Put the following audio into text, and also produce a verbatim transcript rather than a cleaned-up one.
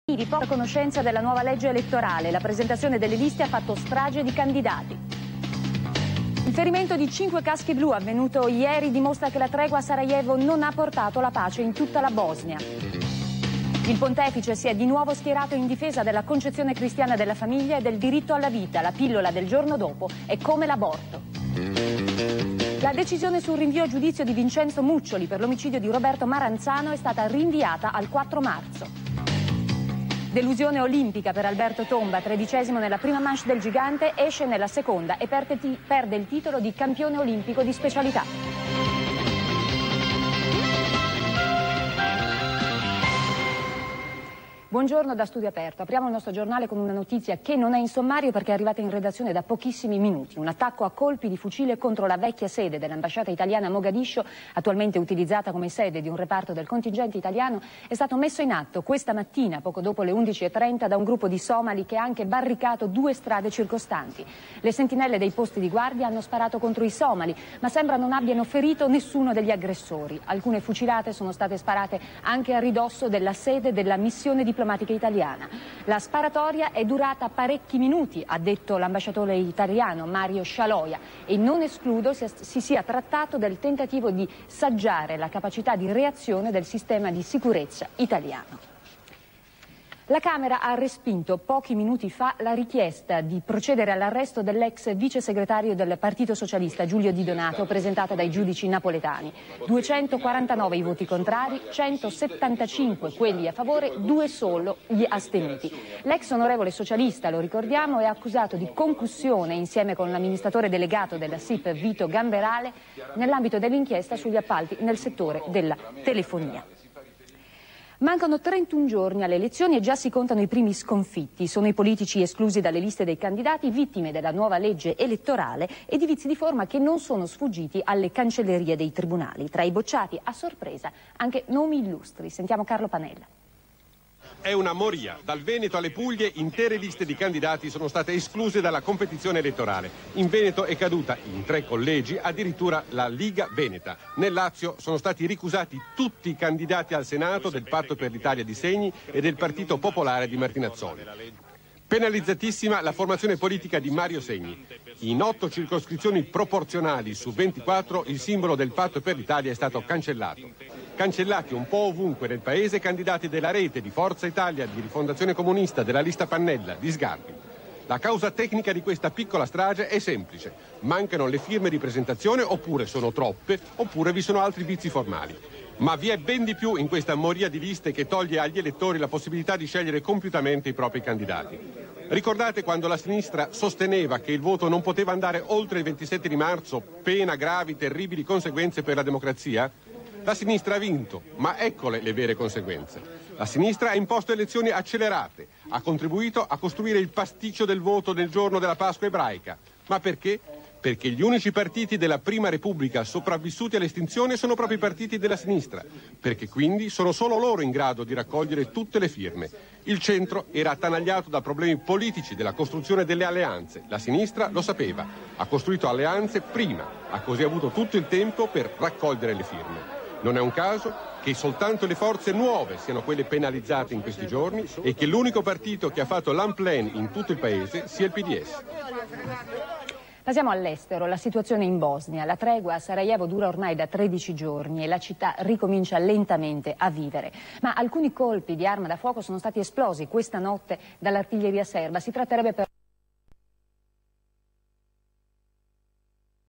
Riporta conoscenza della nuova legge elettorale. La presentazione delle liste ha fatto strage di candidati. Il ferimento di cinque caschi blu avvenuto ieri dimostra che la tregua a Sarajevo non ha portato la pace in tutta la Bosnia. Il pontefice si è di nuovo schierato in difesa della concezione cristiana della famiglia e del diritto alla vita. La pillola del giorno dopo è come l'aborto. La decisione sul rinvio a giudizio di Vincenzo Muccioli per l'omicidio di Roberto Maranzano è stata rinviata al quattro marzo. Delusione olimpica per Alberto Tomba, tredicesimo nella prima manche del gigante, esce nella seconda e perde, perde il titolo di campione olimpico di specialità. Buongiorno da Studio Aperto. Apriamo il nostro giornale con una notizia che non è in sommario perché è arrivata in redazione da pochissimi minuti. Un attacco a colpi di fucile contro la vecchia sede dell'ambasciata italiana a Mogadiscio, attualmente utilizzata come sede di un reparto del contingente italiano, è stato messo in atto questa mattina, poco dopo le undici e trenta, da un gruppo di somali che ha anche barricato due strade circostanti. Le sentinelle dei posti di guardia hanno sparato contro i somali, ma sembra non abbiano ferito nessuno degli aggressori. Alcune fucilate sono state sparate anche a ridosso della sede della missione di diplomatica italiana. La sparatoria è durata parecchi minuti, ha detto l'ambasciatore italiano Mario Scialoia, e non escludo si, si sia trattato del tentativo di saggiare la capacità di reazione del sistema di sicurezza italiano. La Camera ha respinto pochi minuti fa la richiesta di procedere all'arresto dell'ex vice segretario del Partito Socialista Giulio Di Donato, presentata dai giudici napoletani. duecentoquarantanove i voti contrari, centosettantacinque quelli a favore, due solo gli astenuti. L'ex onorevole socialista, lo ricordiamo, è accusato di concussione insieme con l'amministratore delegato della S I P Vito Gamberale nell'ambito dell'inchiesta sugli appalti nel settore della telefonia. Mancano trentuno giorni alle elezioni e già si contano i primi sconfitti. Sono i politici esclusi dalle liste dei candidati, vittime della nuova legge elettorale e di vizi di forma che non sono sfuggiti alle cancellerie dei tribunali. Tra i bocciati, a sorpresa, anche nomi illustri. Sentiamo Carlo Panella. È una moria. Dal Veneto alle Puglie intere liste di candidati sono state escluse dalla competizione elettorale. In Veneto è caduta, in tre collegi, addirittura la Liga Veneta. Nel Lazio sono stati ricusati tutti i candidati al Senato del Patto per l'Italia di Segni e del Partito Popolare di Martinazzoli. Penalizzatissima la formazione politica di Mario Segni. In otto circoscrizioni proporzionali su ventiquattro il simbolo del Patto per l'Italia è stato cancellato. Cancellati un po' ovunque nel paese candidati della Rete, di Forza Italia, di Rifondazione Comunista, della lista Pannella, di Sgarbi. La causa tecnica di questa piccola strage è semplice. Mancano le firme di presentazione, oppure sono troppe, oppure vi sono altri vizi formali. Ma vi è ben di più in questa moria di liste che toglie agli elettori la possibilità di scegliere compiutamente i propri candidati. Ricordate quando la sinistra sosteneva che il voto non poteva andare oltre il ventisette di marzo, pena gravi, terribili conseguenze per la democrazia? La sinistra ha vinto, ma eccole le vere conseguenze. La sinistra ha imposto elezioni accelerate, ha contribuito a costruire il pasticcio del voto nel giorno della Pasqua ebraica. Ma perché? Perché gli unici partiti della Prima Repubblica sopravvissuti all'estinzione sono proprio i partiti della sinistra, perché quindi sono solo loro in grado di raccogliere tutte le firme. Il centro era attanagliato da problemi politici della costruzione delle alleanze. La sinistra lo sapeva, ha costruito alleanze prima, ha così avuto tutto il tempo per raccogliere le firme. Non è un caso che soltanto le forze nuove siano quelle penalizzate in questi giorni e che l'unico partito che ha fatto l'unplan in tutto il paese sia il P D S. Passiamo all'estero, la situazione in Bosnia. La tregua a Sarajevo dura ormai da tredici giorni e la città ricomincia lentamente a vivere. Ma alcuni colpi di arma da fuoco sono stati esplosi questa notte dall'artiglieria serba. Si tratterebbe per